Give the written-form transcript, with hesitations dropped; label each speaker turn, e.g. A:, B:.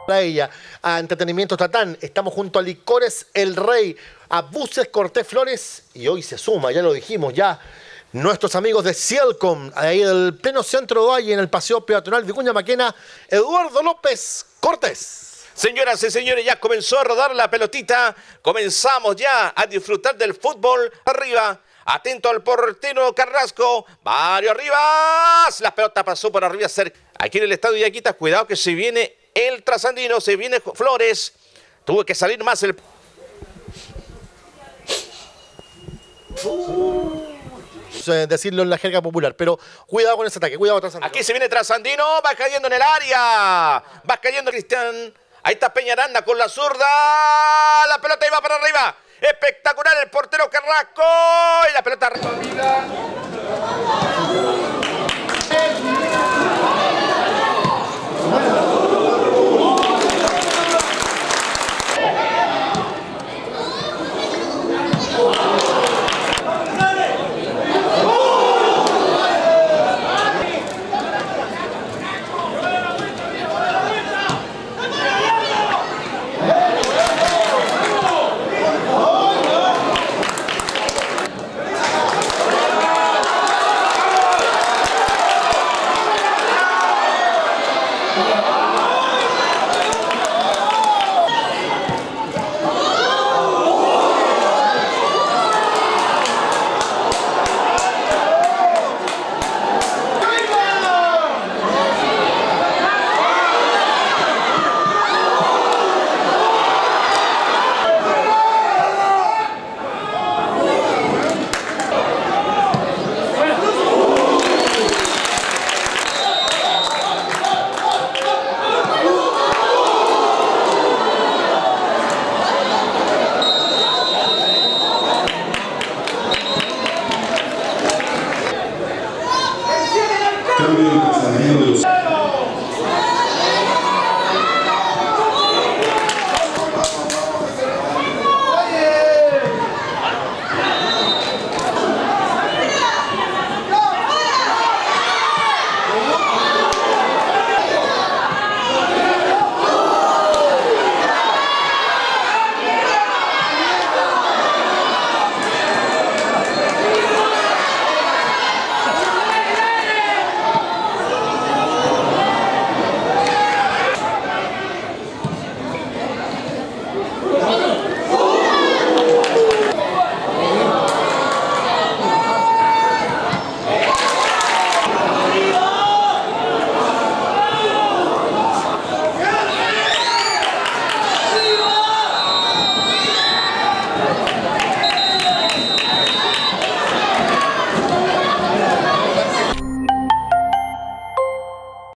A: a ella, a Entretenimiento Tatán, estamos junto a Licores El Rey, a Buses Cortés Flores, y hoy se suma, ya lo dijimos, ya nuestros amigos de Cielcom, ahí del pleno centro de Valle, en el paseo peatonal Vicuña Maquena, Eduardo López Cortés.
B: Señoras y señores, ya comenzó a rodar la pelotita, comenzamos ya a disfrutar del fútbol arriba. Atento al portero Carrasco, Mario Rivas, la pelota pasó por arriba, aquí en el estadio Yaquitas, cuidado que se viene el trasandino, se viene Flores, tuvo que salir más el...
A: Decirlo en la jerga popular, pero cuidado con ese ataque, cuidado Trasandino.
B: Aquí se viene Trasandino, va cayendo en el área, va cayendo Cristian, ahí está Peñaranda con la zurda, la pelota iba para arriba, espectacular el portero Carrasco, y la pelota...